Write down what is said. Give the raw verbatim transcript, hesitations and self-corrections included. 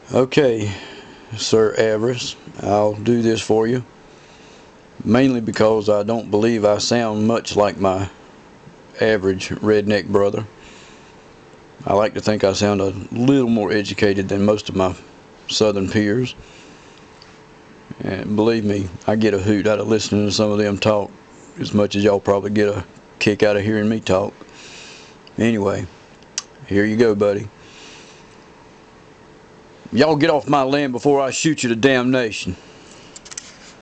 Okay, Sir AVARiCE, I'll do this for you, mainly because I don't believe I sound much like my average redneck brother. I like to think I sound a little more educated than most of my southern peers. And believe me, I get a hoot out of listening to some of them talk as much as y'all probably get a kick out of hearing me talk. Anyway, here you go, buddy. Y'all get off my land before I shoot you to damnation.